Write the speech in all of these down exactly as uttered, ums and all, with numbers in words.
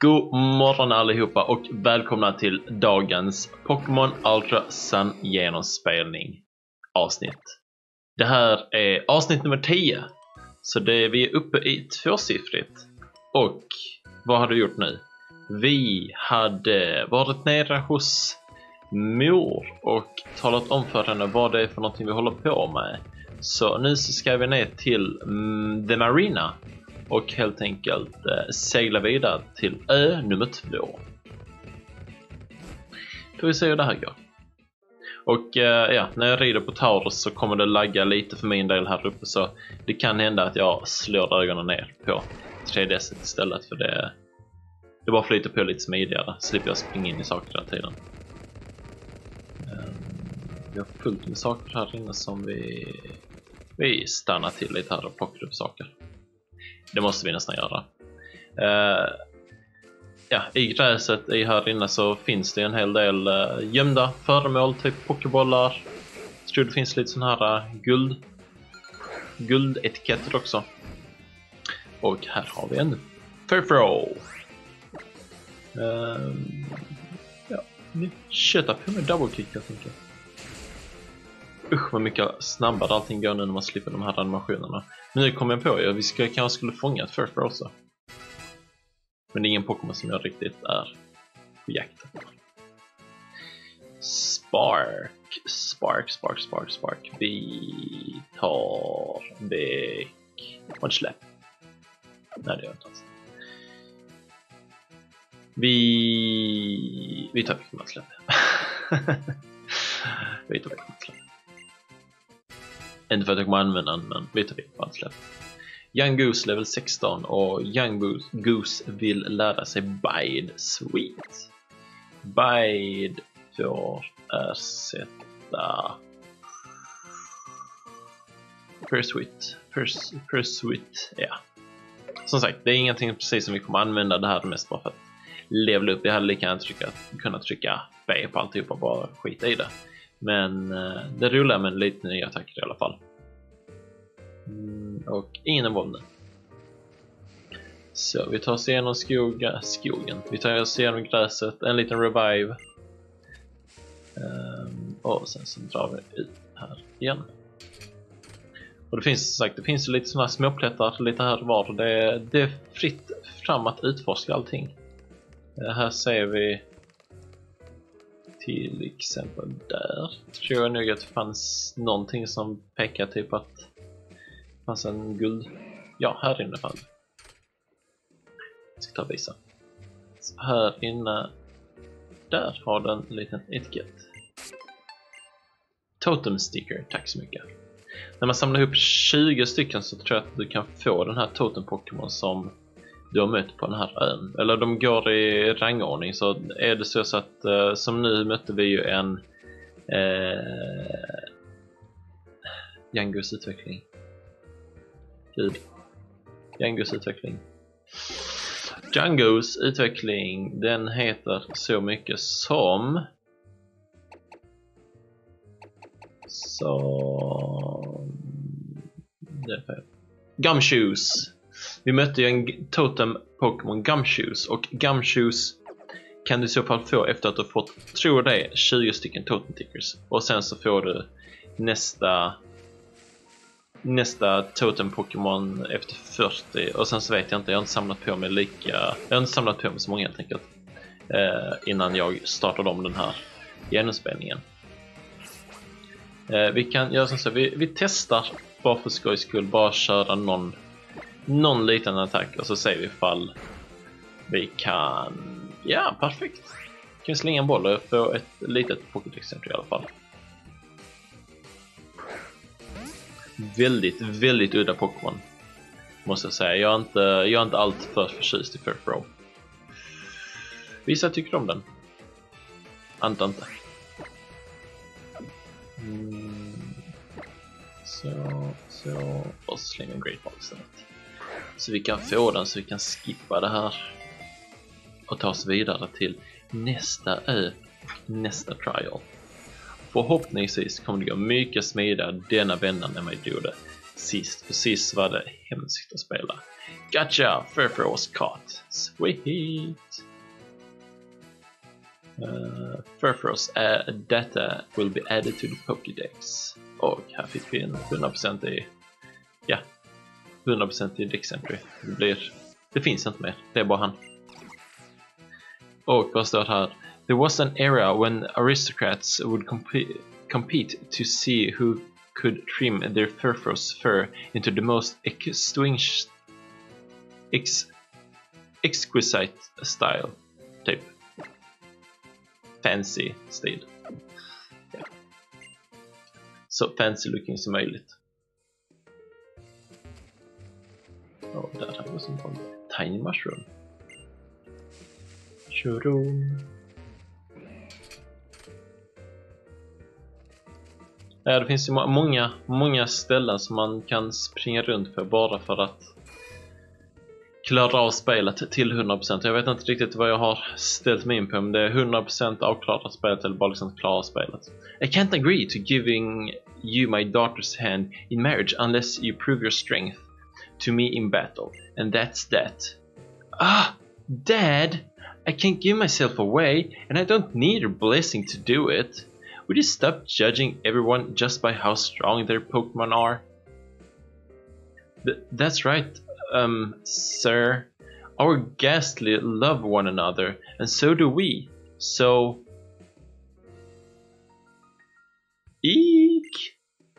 God morgon allihopa och välkomna till dagens Pokémon Ultra Sun genomspelning avsnitt. Det här är avsnitt nummer tio, så det är, vi är uppe i tvåsiffrigt. Och vad har du gjort nu? Vi hade varit nere hos mor och talat om för henne vad det är för någonting vi håller på med. Så nu så ska vi ner till mm, The Marina och helt enkelt eh, segla vidare till ö nummer två. Får vi se hur det här går. Och eh, ja, när jag rider på Taurus så kommer det lagga lite för min del här uppe, så det kan hända att jag slår ögonen ner på tre D S istället, för det det bara flyter på lite smidigare, slipper jag springa in i saker hela tiden. Um, vi har fullt med saker här inne som vi vi stannar till lite här och plockar upp saker. Det måste vi nästan göra. Uh, ja, i gräset i här inne så finns det en hel del uh, gömda föremål, typ pokébollar. Jag tror det finns lite sån här uh, guld guldetiketter också. Och här har vi en Furfrou. Uh, ja, vi köttar på med double kick, jag tänker. Usch vad mycket snabbare allting går nu när man slipper de här animationerna. Men nu kommer jag på att vi ska, kanske skulle fånga ett Furfrou också. Men det är ingen Pokémon som jag riktigt är på jakt på. Spark, Spark, Spark, Spark, Spark. Vi tar väck och släpp. Nej, det gör inte alls. Vi vi tar väck och släpp. Vi tar väck och släpp. Inte för att jag kommer använda den, men vi tar väck och släpp. Young Goose level sexton och Young Goose vill lära sig Bide. Sweet. Bide får ersätta Pursuit. Purs Pursuit, ja. Som sagt, det är ingenting precis som vi kommer använda. Det här är mest bara för att levla upp. Jag hade lika gärna trycka, kunna trycka B på alltihop och bara skita i det. Men uh, det rullar med lite nya attacker i alla fall. Mm, och ingen våld. Så vi tar oss igenom skoga, skogen. Vi tar oss igenom gräset. En liten revive. Um, och sen så drar vi ut här igen. Och det finns som sagt, det finns lite sådana småplättar lite här var. Det är, det är fritt fram att utforska allting. Uh, här ser vi till exempel där. Tror jag nog att det fanns någonting som pekar typ att det fanns en guld. Ja, här inne fanns det. Jag ska ta och visa. Så här inne, där har den en liten etikett. Totem sticker, tack så mycket. När man samlar ihop tjugo stycken så tror jag att du kan få den här totem Pokémon som du har mött på den här ön. Eller de går i rangordning, så är det så, så att uh, som nu mötte vi ju en uh, Young Goose utveckling. Gud. Young Goose utveckling. Young Goose utveckling, den heter så mycket som som det är fel. Gumshoes. Vi mötte ju en totem Pokémon Gumshoes, och Gumshoes kan du i så fall få efter att du fått, tror det, tjugo stycken totem tickers. Och sen så får du nästa nästa totem Pokémon efter fyrtio, och sen så vet jag inte, jag har inte samlat på mig lika jag har inte samlat på mig så många helt enkelt eh, innan jag startade om den här genomspelningen. Eh, vi kan göra som så, vi, vi testar bara för skojs skull, bara köra någon någon liten attack och så ser vi ifall vi kan, ja, perfekt. Kan vi slänga en boll och få ett litet pocket-exempel i alla fall. Väldigt, väldigt udda Pokémon, måste jag säga. Jag är inte, jag är inte allt för förtjust i Furfrou. Vissa tycker om den. Anta inte. Mm. Så, så. Och så slänger en Great Ball istället. Så vi kan få den, så vi kan skippa det här och ta oss vidare till nästa ö, nästa trial. Förhoppningsvis kommer det gå mycket smidigare denna vändan än vad det gjorde sist. För sist var det hemskt att spela. Gotcha! Furfrou was caught. Sweet! Uh, Furfrou's uh, data will be added to the Pokédex. Och här fick vi en hundra procent i... Ja, hundra procent i Dex Entry. Det blir... Det finns inte mer. Det är bara han. Och vad står här? There was an era when aristocrats would compete, compete to see who could trim their Furfrou's fur into the most extinguished, ex, exquisite style. Typ. Fancy stil. Ja. Så fancy looking som möjligt. Och där har vi som en tiny mushroom. Shroom. Ja, det finns ju många, många ställen som man kan springa runt för bara för att klara av spelet till hundra procent. Jag vet inte riktigt vad jag har ställt mig in på, om det är hundra procent avklarat spelet eller bara liksom klara spelet. I can't agree to giving you my daughter's hand in marriage unless you prove your strength to me in battle. And that's that. Ah, Dad! I can't give myself away, and I don't need your blessing to do it. Would you stop judging everyone just by how strong their Pokemon are? Th that's right, um, sir. Our Ghastly love one another, and so do we. So... Eek!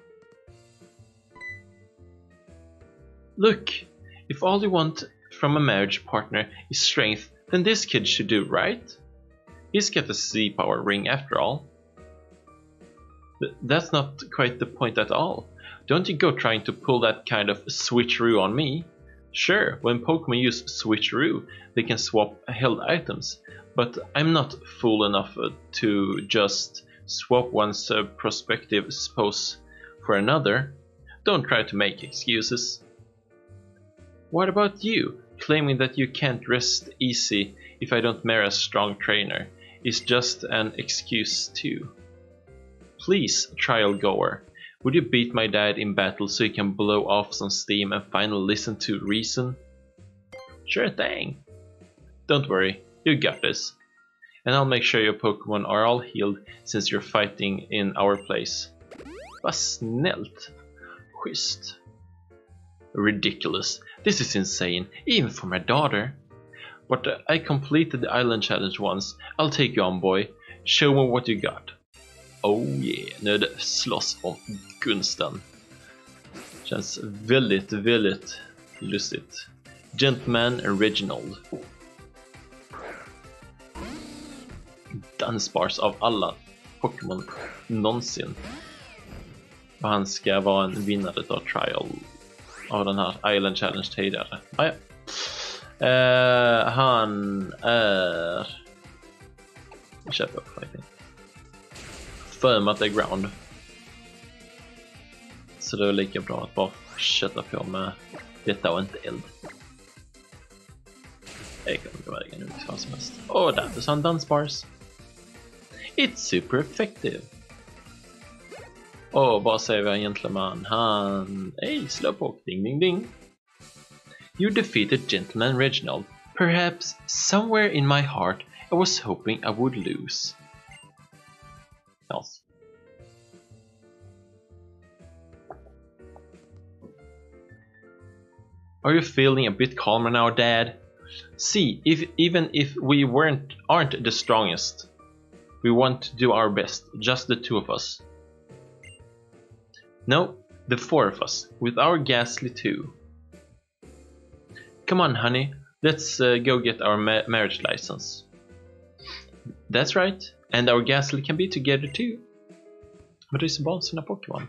Look, if all you want from a marriage partner is strength, then this kid should do right. He's got a Z power ring after all. Th that's not quite the point at all. Don't you go trying to pull that kind of switcheroo on me. Sure, when Pokemon use switcheroo, they can swap held items, but I'm not fool enough uh, to just swap one's uh, prospective spouse for another. Don't try to make excuses. What about you? Claiming that you can't rest easy if I don't marry a strong trainer is just an excuse too. Please, trial goer, would you beat my dad in battle so you can blow off some steam and finally listen to reason? Sure thing. Don't worry, you got this. And I'll make sure your Pokemon are all healed since you're fighting in our place. Vad snällt. Schysst. Ridiculous. This is insane, even for my daughter. But uh, I completed the island challenge once. I'll take you on, boy. Show me what you got. Oh yeah, nu är det slåss om gunsten. Känns väldigt, väldigt lustigt. Gentleman Reginald. Dunsparce av alla Pokémon någonsin. Och han ska vara en vinnare av Trial av den här Island Challenge tidigare. Ah, ja. uh, han är... Jag köper upp fighting. För mig att det är ground. Så det är lika bra att bara kötta på med detta och inte eld. Jag kommer gå vägen ut vad som helst. Och där är han Dunsparce. It's super effective. Och vad säger vi egentligen man? Han... Hey, slowpoke, ding ding ding. You defeated Gentleman Reginald. Perhaps somewhere in my heart I was hoping I would lose. Else. Are you feeling a bit calmer now, Dad? See, if even if we weren't aren't the strongest, we want to do our best, just the two of us. No, the four of us, with our Ghastly too. Come on, honey, let's uh, go get our ma marriage license. That's right, and our Ghastly can be together too. But it's about sina Pokemon.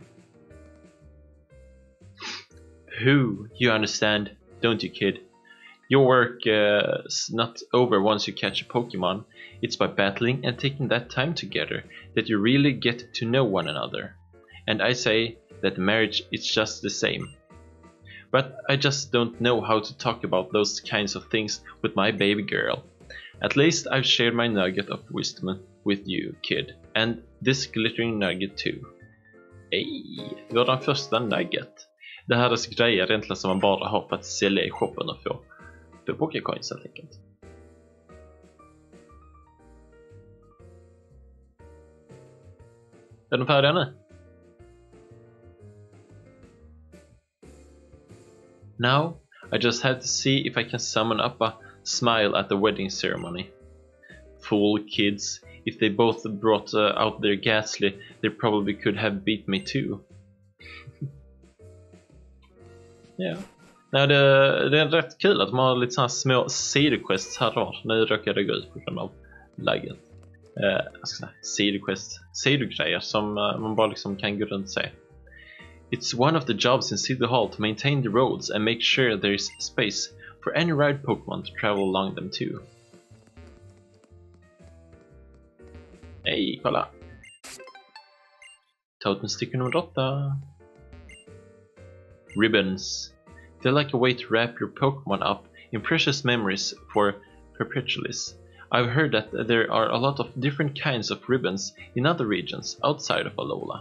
Who, you understand, don't you, kid? Your work uh, is not over once you catch a Pokemon. It's by battling and taking that time together that you really get to know one another. And I say that marriage is just the same. But I just don't know how to talk about those kinds of things with my baby girl. At least I've shared my nugget of wisdom with you, kid. And this glittering nugget too. Hey, vi har den första nugget. Det här är grejer egentligen som man bara har för att sälja i shoppen och få för Pokécoins helt enkelt. Är de färdiga nu? Now, I just had to see if I can summon up a smile at the wedding ceremony. Fool kids. If they both brought uh, out their ghastly, they probably could have beat me too. Ja. Yeah. Nej, det, det är rätt kul att man har lite såna små sidoquests här då. Nu råkar det gå ut på grund av läget. Eh, jag ska säga, sidoquest, sidogrejer som uh, man bara liksom kan gå runt och se. It's one of the jobs in City Hall to maintain the roads and make sure there is space for any ride Pokemon to travel along them too. Hej, kolla! Totem sticker nummer åtta. Ribbons. They're like a way to wrap your Pokemon up in precious memories for perpetually. I've heard that there are a lot of different kinds of ribbons in other regions outside of Alola.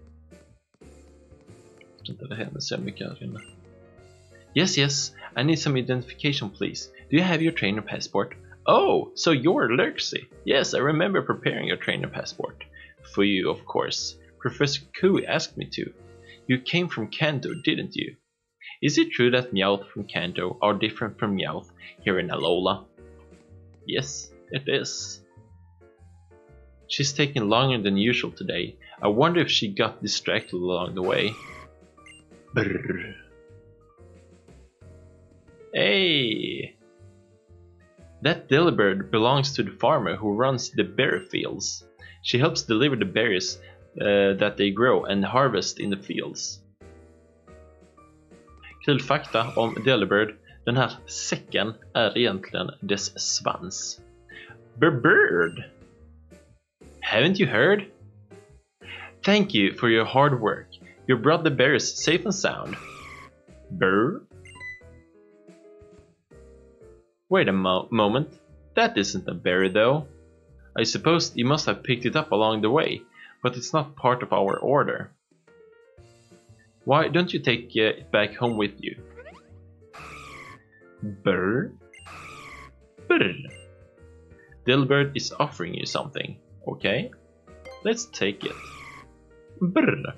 Det händer så mycket här inne. Yes, yes, I need some identification please. Do you have your trainer passport? Oh, so you're Lurksy. Yes, I remember preparing your trainer passport. For you, of course. Professor Kui asked me to. You came from Kanto, didn't you? Is it true that Meowth from Kanto are different from Meowth here in Alola? Yes, it is. She's taking longer than usual today. I wonder if she got distracted along the way. Brr. Hey! That Delibird belongs to the farmer who runs the berry fields. She helps deliver the berries uh, that they grow and harvest in the fields. Kul fakta om Delibird. Den här säcken är egentligen dess svans. Bird! Haven't you heard? Thank you for your hard work. You brought the berries safe and sound. Brr? Wait a mo moment. That isn't a berry though. I suppose you must have picked it up along the way, but it's not part of our order. Why don't you take uh, it back home with you? Brr? Brr? Delibird is offering you something, okay? Let's take it. Brr.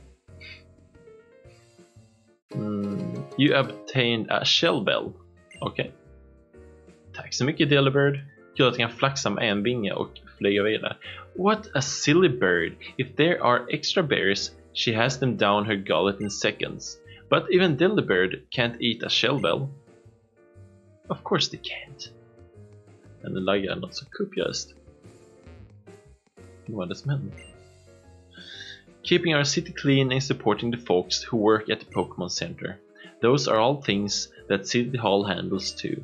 Mm, you obtained a shell bell. Okej. Okay. Tack så mycket Delibird. Kul att jag kan flaxa med en vinge och flyga vidare. What a silly bird. If there are extra berries, she has them down her gullet in seconds. But even Delibird can't eat a shell bell. Of course they can't. Men det laggar något så kopiöst. Vad är det som händer? Keeping our city clean and supporting the folks who work at the Pokemon Center. Those are all things that City Hall handles too.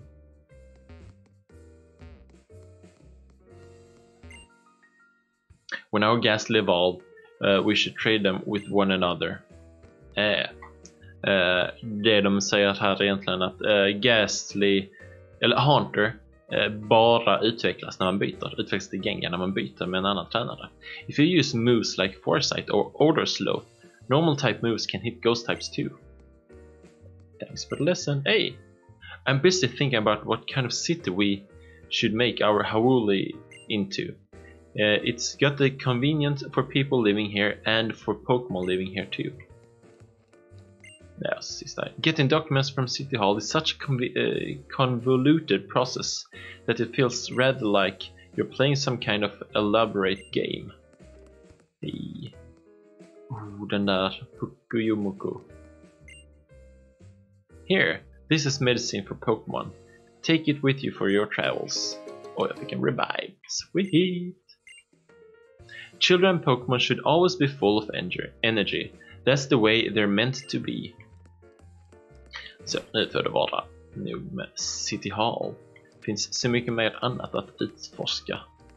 When our Ghastly evolve, uh, we should trade them with one another. Eh. Uh, det de säger här egentligen att uh, Ghastly, eller Haunter, uh, bara utvecklas när man byter. Utvecklas till Gengar när man byter med en annan tränare. If you use moves like Foresight or Order Slow, normal type moves can hit ghost types too. Thanks for the lesson. Hey! I'm busy thinking about what kind of city we should make our Hawuli into. Uh, it's got the convenience for people living here and for Pokemon living here too. Yes, sista. Getting documents from City Hall is such a conv uh, convoluted process that it feels rather like you're playing some kind of elaborate game. Hey. Oh, den där Pukuyumuku. Here, this is medicine for Pokemon. Take it with you for your travels. Oh, jag fick en revive. Sweet! Children Pokemon should always be full of energy. That's the way they're meant to be. Så nu får det vara nog med City Hall. Finns så mycket mer annat att utforska.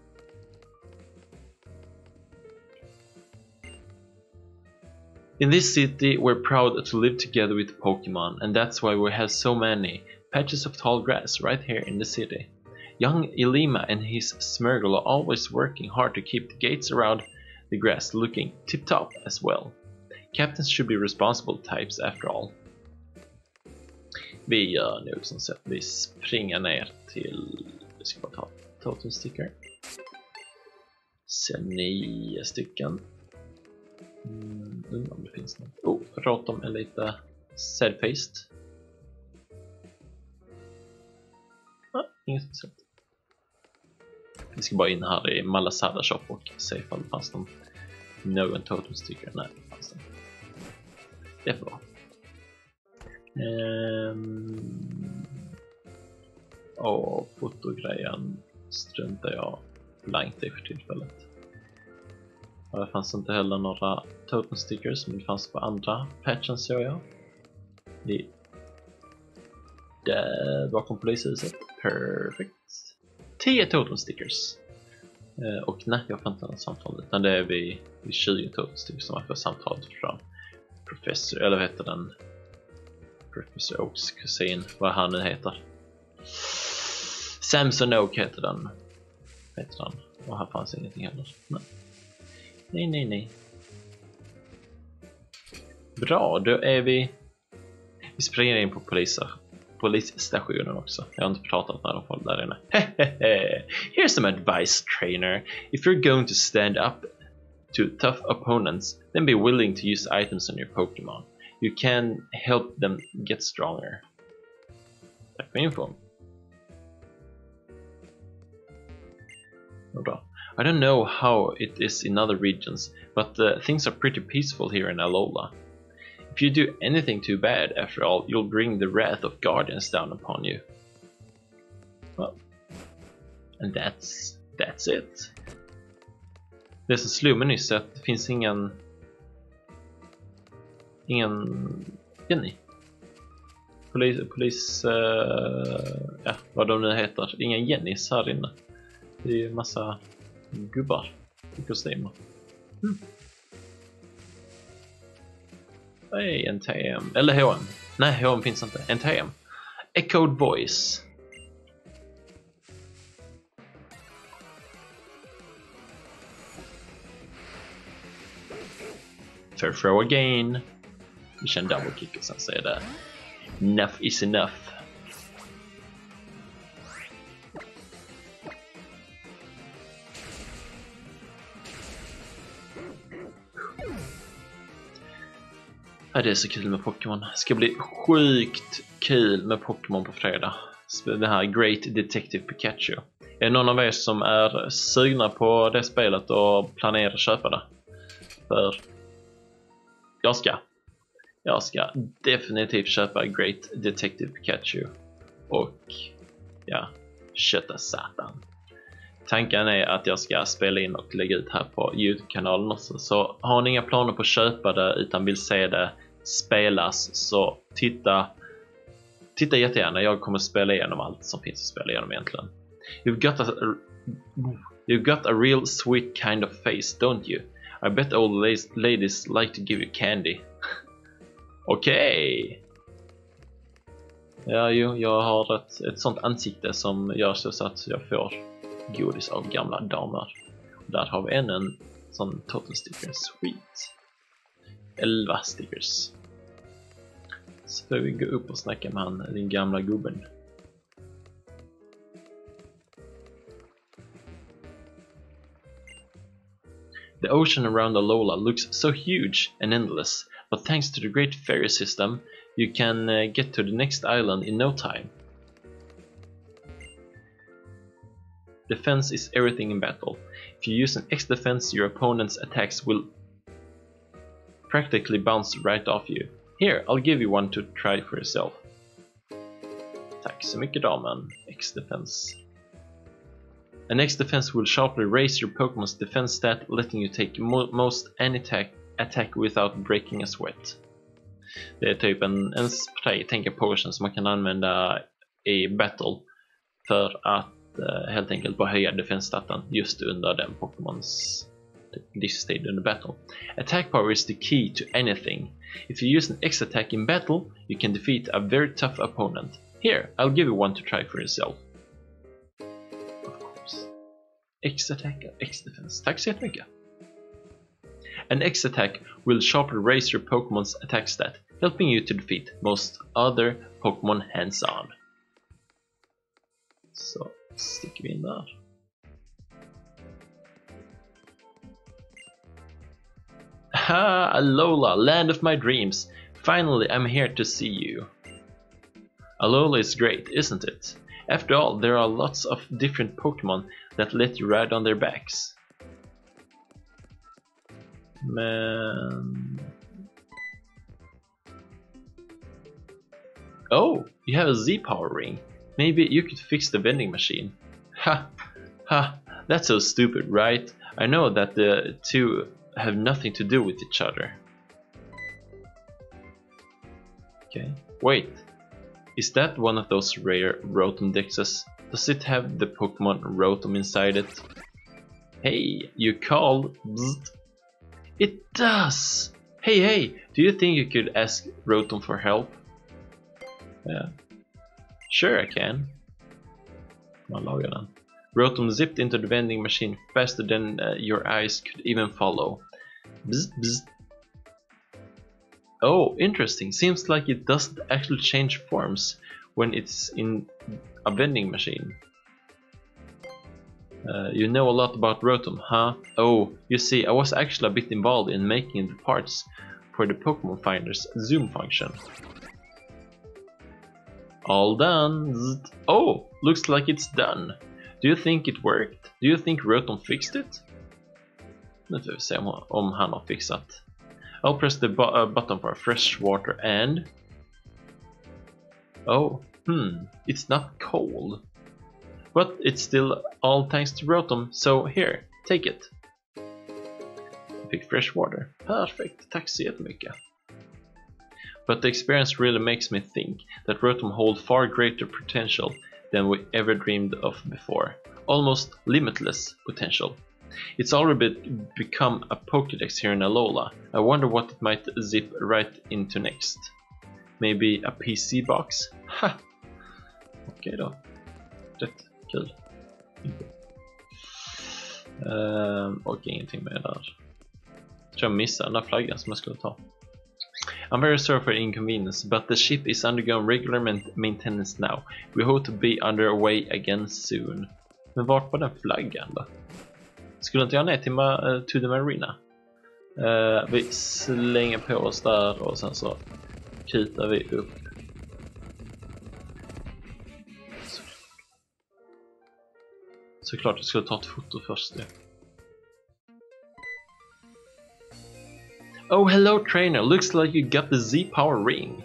In this city we're proud to live together with Pokemon, and that's why we have so many patches of tall grass right here in the city. Young Ilima and his Smeargle are always working hard to keep the gates around the grass looking tip-top as well. Captains should be responsible types after all. Vi gör nog som sagt, vi springer ner till, vi ska bara ta totem sticker. Sen nio stycken. Mm, undrar om det finns något. Oh, Rotom är lite sad-faced. Ah, inget speciellt. Vi ska bara in här i Malasada shop och se ifall det fanns någon, någon totem sticker. Nej, det fanns det. Det är bra. Um, och fotogrejen struntar jag blankt i för tillfället. Och det fanns inte heller några totem stickers, men det fanns på andra patchen, såg jag. Det där bakom polishuset. Perfekt. tio totem stickers. Uh, och nej, jag får inte något samtal, utan det är vid, vid tjugo totem stickers som man får samtalet från Professor, eller vad heter den? Professor Oaks kusin, vad han nu heter. Samson Oak heter den. Heter den. Och här fanns ingenting heller. Nej, nej, nej. nej. Bra, då är vi... Vi springer in på poliser. Polisstationen också. Jag har inte pratat med dem där inne. Here's some advice, trainer. If you're going to stand up to tough opponents, then be willing to use items on your Pokemon. You can help them get stronger. Tack för infon. I don't know how it is in other regions, but uh, things are pretty peaceful here in Alola. If you do anything too bad, after all, you'll bring the wrath of guardians down upon you. Well, and that's that's it. Det som slog mig nyss är att det finns ingen ingen Jenny. Polis, polis uh, ja, vad de nu heter. Ingen Jennys här inne. Det är ju massa gubbar i kostymer. Mm. Nej, en T M. Eller H M. Nej, H M finns inte. En T M. Echoed Voice. Fair throw again. Vi kör en double kick och sen säger det enough is enough. Ja, det är så kul med Pokémon. Det ska bli sjukt kul med Pokémon på fredag. Det här Great Detective Pikachu. Är det någon av er som är sugna på det spelet och planerar att köpa det? För jag ska. Jag ska definitivt köpa Great Detective Pikachu. Och ja, kötta satan. Tanken är att jag ska spela in och lägga ut här på YouTube-kanalen också. Så har ni inga planer på att köpa det utan vill se det spelas, så titta titta jättegärna. Jag kommer spela igenom allt som finns att spela igenom egentligen. You've got a, you've got a real sweet kind of face, don't you? I bet old ladies like to give you candy. Okej. Okay. Ja, jo, jag har ett, ett sånt ansikte som gör så att jag får godis av gamla damer. Och där har vi än en sån totem sticker. Sweet. elva stickers. Så får vi gå upp och snacka med han, den gamla gubben. The ocean around Alola looks so huge and endless, but thanks to the great ferry system, you can uh, get to the next island in no time. Defense is everything in battle. If you use an X defense, your opponent's attacks will practically bounce right off you. Here, I'll give you one to try for yourself. Tack så mycket damen. X defense. An X defense will sharply raise your Pokemon's defense stat, letting you take mo most any attack, attack without breaking a sweat. Det är typ en, en spray, tänk potion som man kan använda i battle för att uh, helt enkelt bara höja defense-staten just under den Pokémons livstid under battle. Attack power is the key to anything. If you use an X attack in battle, you can defeat a very tough opponent. Here, I'll give you one to try for yourself. Of course. X attack, X defense. Tack så jättemycket. An X attack will sharply raise your Pokemon's attack stat, helping you to defeat most other Pokemon hands-on. Så sticker vi in där. Ha, Alola, land of my dreams. Finally, I'm here to see you. Alola is great, isn't it? After all, there are lots of different Pokemon that let you ride on their backs. Man. Oh, you have a Z-Power ring. Maybe you could fix the vending machine. Ha, ha, that's so stupid, right? I know that the two have nothing to do with each other. Okay, wait. Is that one of those rare Rotom Dexes? Does it have the Pokemon Rotom inside it? Hey, you called? Bzzt. It does! Hey, hey, do you think you could ask Rotom for help? Yeah. Sure I can. Man lagar den. Rotom zipped into the vending machine faster than uh, your eyes could even follow. Bzz, bzz. Oh, interesting. Seems like it doesn't actually change forms when it's in a vending machine. Uh, you know a lot about Rotom, huh? Oh, you see, I was actually a bit involved in making the parts for the Pokemon Finder's zoom function. All done. Zzz. Oh, looks like it's done. Do you think it worked? Do you think Rotom fixed it? Nu får vi se om, om han har fixat. I'll press the bu uh, button for fresh water and... Oh, hmm, it's not cold. But it's still all thanks to Rotom, so here, take it. Jag fick fresh water. Perfekt, tack så jättemycket. But the experience really makes me think that Rotom hold far greater potential than we ever dreamed of before. Almost limitless potential. It's already become a Pokédex here in Alola. I wonder what it might zip right into next. Maybe a P C box? Ha! Okej då. Rätt kul. Um, och ingenting mer där. Jag tror jag missade den där flaggan som jag skulle ta. I'm very sorry for the inconvenience, but the ship is undergoing regular maintenance now. We hope to be underway again soon. Men vart var den flaggan då? Skulle inte jag ner till ma to the marina? Uh, vi slänger på oss där och sen så kutar vi upp. Så. Såklart jag skulle ta ett foto först. Ja. Oh, hello trainer, looks like you got the Z-Power ring.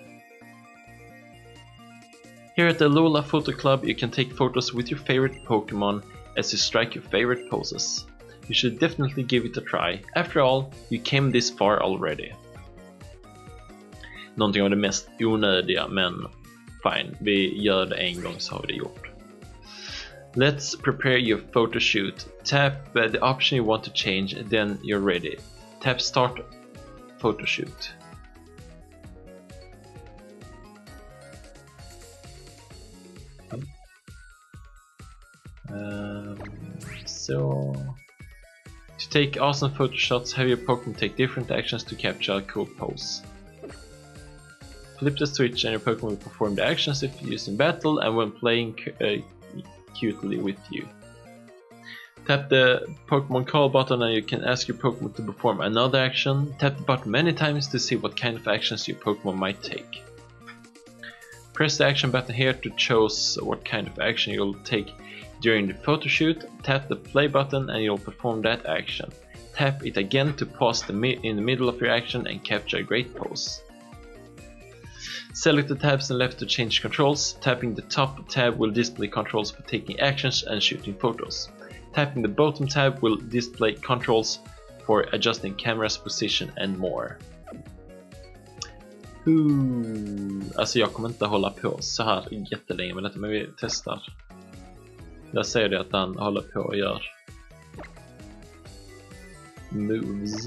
Here at the Alola Photo Club you can take photos with your favorite Pokemon as you strike your favorite poses. You should definitely give it a try. After all, you came this far already. Någonting av det mest onödiga, men fine, vi gör det en gång så har vi det gjort. Let's prepare your photo shoot. Tap uh, the option you want to change, then you're ready. Tap start photo shoot. Um, so to take awesome photo shots, have your Pokemon take different actions to capture a cool pose. Flip the switch and your Pokemon will perform the actions if used in battle and when playing uh, cutely with you. Tap the Pokemon call button and you can ask your Pokemon to perform another action. Tap the button many times to see what kind of actions your Pokemon might take. Press the action button here to choose what kind of action you'll take during the photo shoot. Tap the play button and you'll perform that action. Tap it again to pause the mi in the middle of your action and capture a great pose. Select the tabs and left to change controls. Tapping the top tab will display controls for taking actions and shooting photos. Tapping the bottom tab will display controls for adjusting camera's position and more. Ooh. Alltså jag kommer inte hålla på så här jättelänge med detta, men vi testar. Jag ser det att han håller på och gör moves.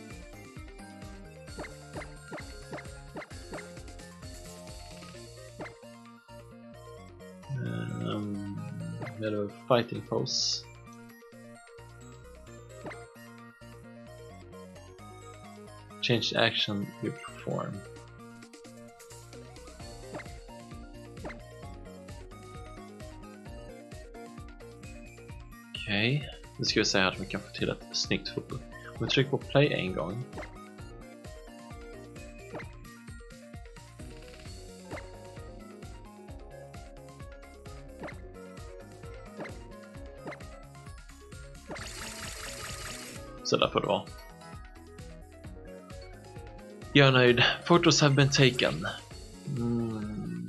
Um, eller fighting pose. Change the action you perform. Okej, okay. Nu ska vi se här att vi kan få till ett snyggt foto. Om vi trycker på play en gång. Så där får det vara. Jag är nöjd. Photos have been taken. Mm.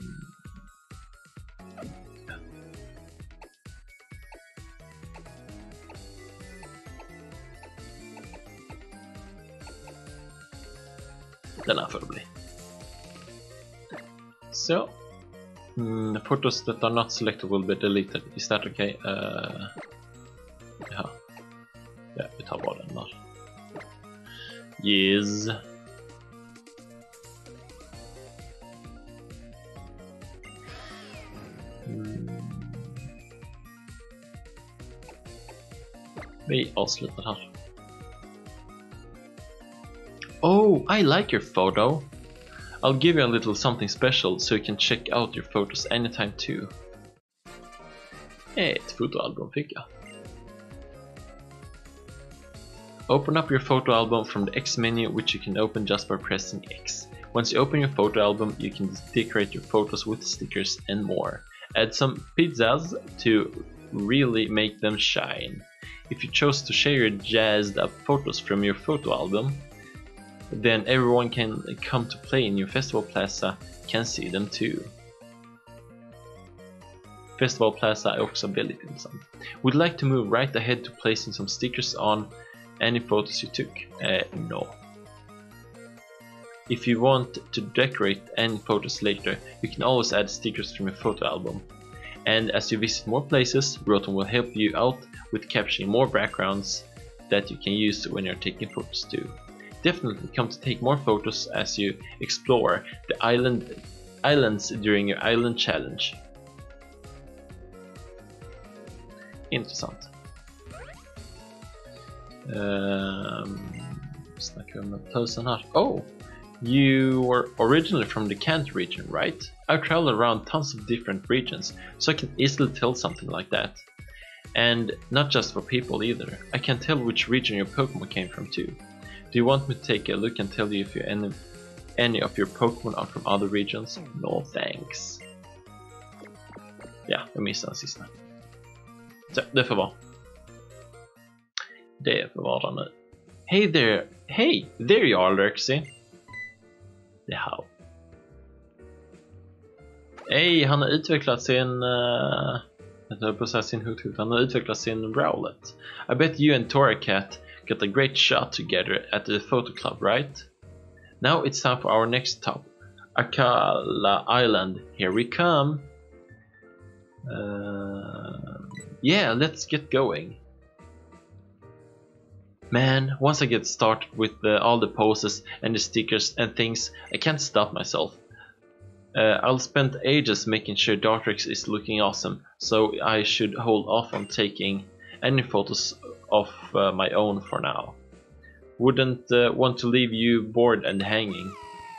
Den här får det bli. Så. Mm, photos that are not selected will be deleted. Is that okay? Uh, ja. Ja, vi tar bara den där. Yes. Mm. Vi avslutar här. Oh, I like your photo. I'll give you a little something special so you can check out your photos anytime too. Ett fotoalbum fick jag. Open up your photo album from the X menu, which you can open just by pressing X. Once you open your photo album, you can decorate your photos with stickers and more. Add some pizzas to really make them shine. If you chose to share your jazzed up photos from your photo album, then everyone can come to play in your festival plaza can see them too. Festival plaza är också väldigt intressant. Would you like to move right ahead to placing some stickers on any photos you took? Uh, no. If you want to decorate any photos later, you can always add stickers from your photo album. And as you visit more places, Rotom will help you out with capturing more backgrounds that you can use when you're taking photos too. Definitely come to take more photos as you explore the island islands during your island challenge. Intressant. Um, snackar vi med tusen här. Oh, you were originally from the Kanto region, right? I've traveled around tons of different regions, so I can easily tell something like that. And not just for people either. I can tell which region your Pokemon came from too. Do you want me to take a look and tell you if you any, any of your Pokemon are from other regions? No thanks. Ja, jag missade den sista. Så, det får vara. Det får vara nu. Hey there! Hey! There you are, Lurksy! Jaha. Hey, han har utvecklat sin... Uh, jag höll på att säga sin hut-hut. Han har utvecklat sin Rowlet. I bet you and Torracat got a great shot together at the photo club, right? Now it's time for our next stop. Akala Island. Here we come! Uh, yeah, let's get going. Man, once I get started with the, all the poses and the stickers and things, I can't stop myself. Uh, I'll spend ages making sure Dartrix is looking awesome, so I should hold off on taking any photos of uh, my own for now. Wouldn't uh, want to leave you bored and hanging.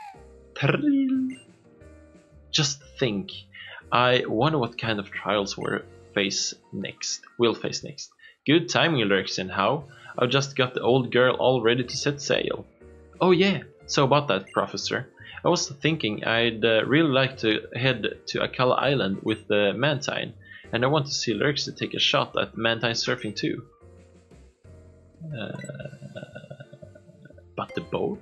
Just think, I wonder what kind of trials we'll face next. We'll face next. Good timing, Lurksin. How? I've just got the old girl all ready to set sail. Oh yeah, so about that, Professor. I was thinking I'd uh, really like to head to Akala Island with the Mantine, and I want to see Lurksin take a shot at Mantine surfing too. Uh, but the boat?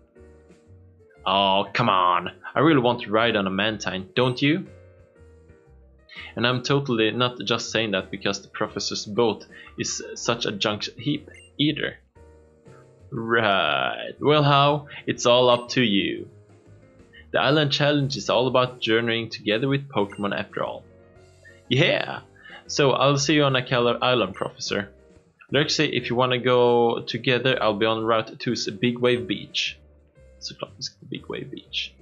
Oh, come on! I really want to ride on a Mantine, don't you? And I'm totally not just saying that because the professor's boat is such a junk heap either. Right, well how? It's all up to you. The island challenge is all about journeying together with Pokemon after all. Yeah! So I'll see you on Akala Island, Professor. Lurksy, if you wanna go together, I'll be on route to Big Wave Beach. Såklart vi ska på Big Wave Beach.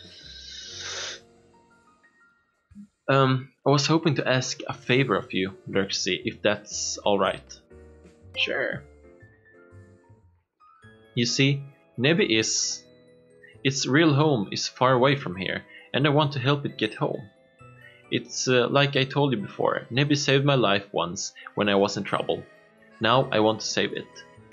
Um, I was hoping to ask a favor of you, Lurksy, if that's alright. Sure. You see, Nebby is... Its real home is far away from here, and I want to help it get home. It's uh, like I told you before, Nebby saved my life once when I was in trouble. Now I want to save it.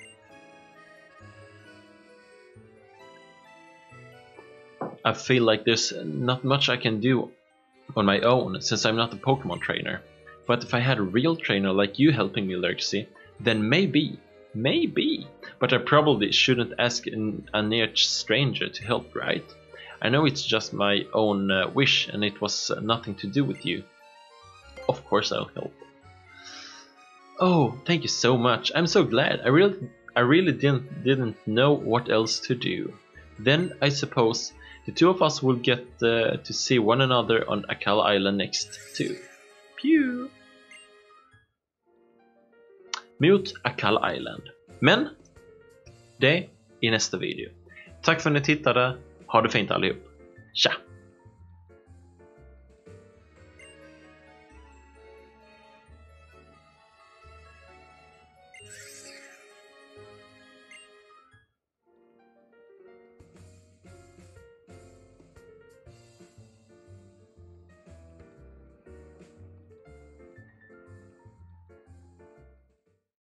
I feel like there's not much I can do on my own since I'm not a Pokemon trainer. But if I had a real trainer like you helping me, Lurksy, then maybe, maybe. But I probably shouldn't ask an, a near stranger to help, right? I know it's just my own uh, wish and it was uh, nothing to do with you. Of course I'll help. Oh, thank you so much. I'm so glad. I really, I really didn't, didn't know what else to do. Then I suppose the two of us will get uh, to see one another on Akala Island next too. Pew! Mot Akala Island. Men, det i nästa video. Tack för att ni tittade. Ha det fint allihop. Tja!